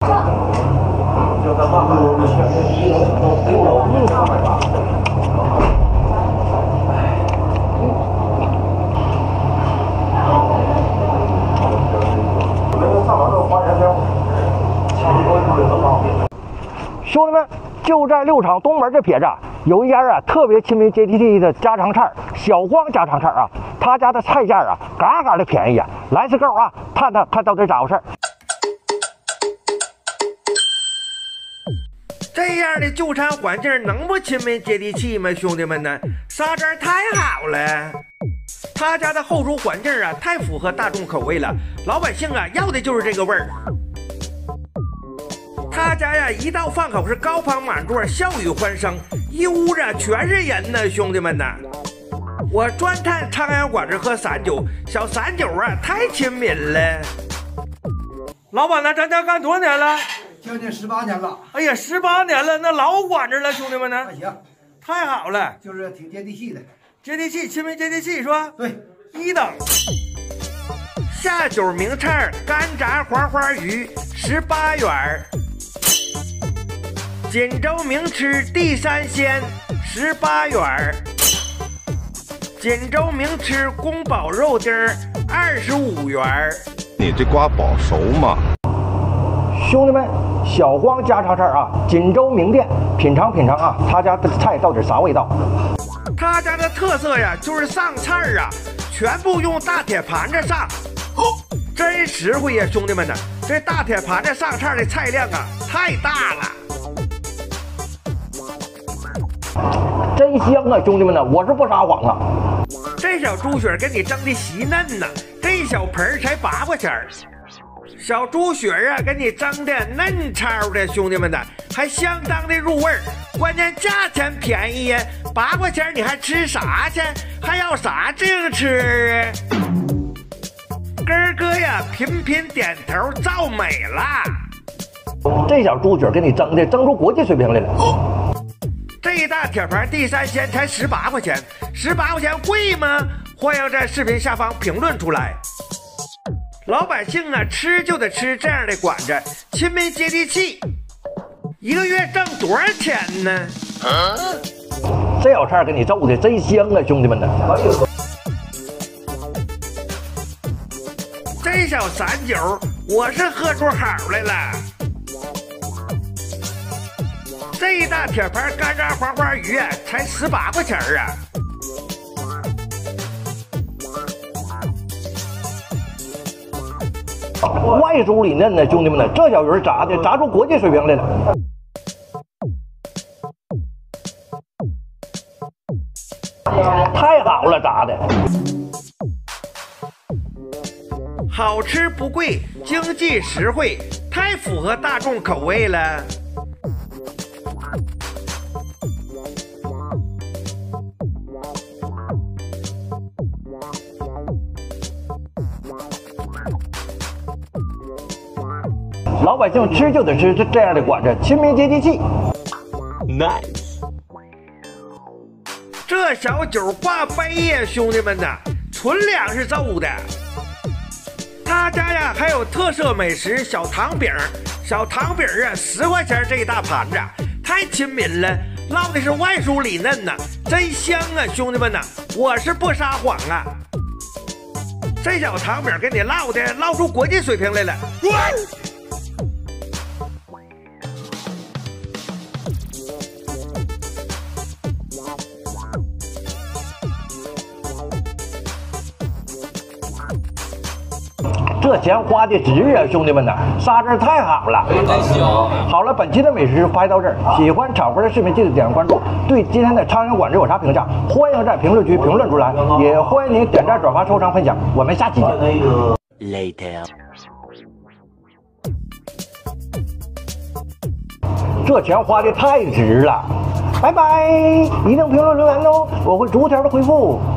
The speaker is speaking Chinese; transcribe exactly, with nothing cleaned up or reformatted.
兄弟们，就在六厂东门这撇子，有一家啊特别亲民接地气的家常菜——小光家常菜啊。他家的菜价啊，嘎嘎的便宜啊！来次够啊，探探看到底咋回事？ 这样的就餐环境能不亲民接地气吗？兄弟们呢，沙子太好了。他家的后厨环境啊，太符合大众口味了，老百姓啊要的就是这个味儿。他家呀，一到饭口是高朋满座，笑语欢声，一屋子全是人呢，兄弟们呐！我专探苍阳馆子喝散酒，小散酒啊，太亲民了。老板呢，咱家干多少年了？ 将近十八年了。 哎呀，十八年了，那老馆子了，兄弟们呢？ 还行， 太好了， 就是挺接地气的， 接地气，亲民接地气是吧？ 对， 一等。下酒名菜干炸黄花鱼，十八元。锦州名吃地三鲜，十八元。锦州名吃宫保肉丁儿，二十五元。 你这瓜保熟吗？ 兄弟们，小光家常菜啊，锦州名店，品尝品尝啊，他家的菜到底啥味道？ 他家的特色呀，就是上菜啊，全部用大铁盘子上，真实惠呀，兄弟们呢，这大铁盘子上菜的菜量啊，太大了。 真香啊，兄弟们呢，我是不撒谎啊。 这小猪血给你蒸的稀嫩呐，这小盆才八块钱。小猪血啊，给你蒸的嫩超的，兄弟们呢，还相当的入味儿，关键价钱便宜呀，八块钱你还吃啥去？还要啥净吃啊？根哥呀，频频点头造美了。 这小猪血给你蒸的蒸出国际水平来了。哦， 这一大铁盘地三鲜才十八块钱，十八块钱贵吗？欢迎在视频下方评论出来。老百姓啊，吃就得吃这样的馆子，亲民接地气。一个月挣多少钱呢？啊、 这小菜给你揍的真香啊，兄弟们呢！ 这小散酒，我是喝出好来了。这一大铁盘干炸黄花鱼啊，才十八块钱啊！ 外酥里嫩的，兄弟们呢，这小鱼炸的炸出国际水平来了。太好了，炸的。 好吃不贵，经济实惠，太符合大众口味了。 老百姓吃就得吃这这样的馆子，亲民接地气。 Nice。 这小酒挂杯呀，兄弟们呐，纯粮食揍的。他家呀还有特色美食小糖饼，小糖饼啊十块钱这一大盘子，太亲民了，烙的是外酥里嫩呐，真香啊，兄弟们呐，我是不撒谎啊。这小糖饼给你烙的烙出国际水平来了。 这钱花的值啊，兄弟们呐，沙子太好了， 真香！ 好了，本期的美食就拍到这儿。喜欢炒哥的视频，记得点关注。对今天的苍蝇馆子有啥评价？欢迎在评论区评论出来，也欢迎您点赞、转发、收藏、分享。我们下期见。Later。这钱花的太值了，拜拜！一定评论留言哦，我会逐条的回复。